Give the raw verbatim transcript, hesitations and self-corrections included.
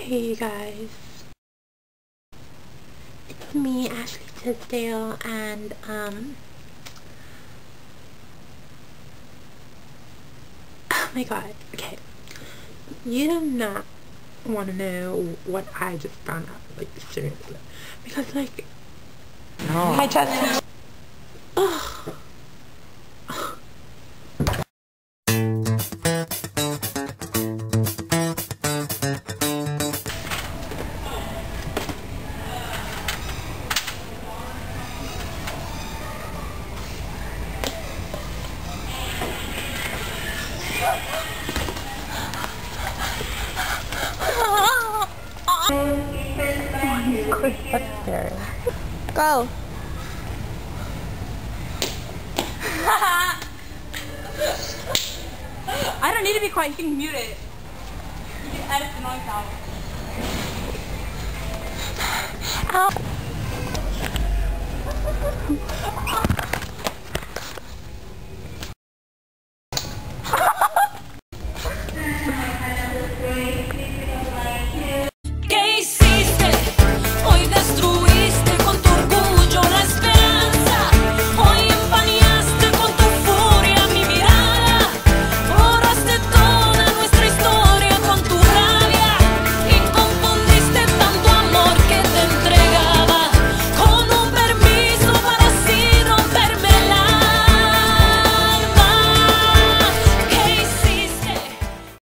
Hey you guys, it's me, Ashley Tisdale, and um, oh my god, okay, you do not want to know what I just found out, like, seriously, because, like, no. I just, ugh. That's scary. Go. I don't need to be quiet, you can mute it. You can edit the noise out. Ow.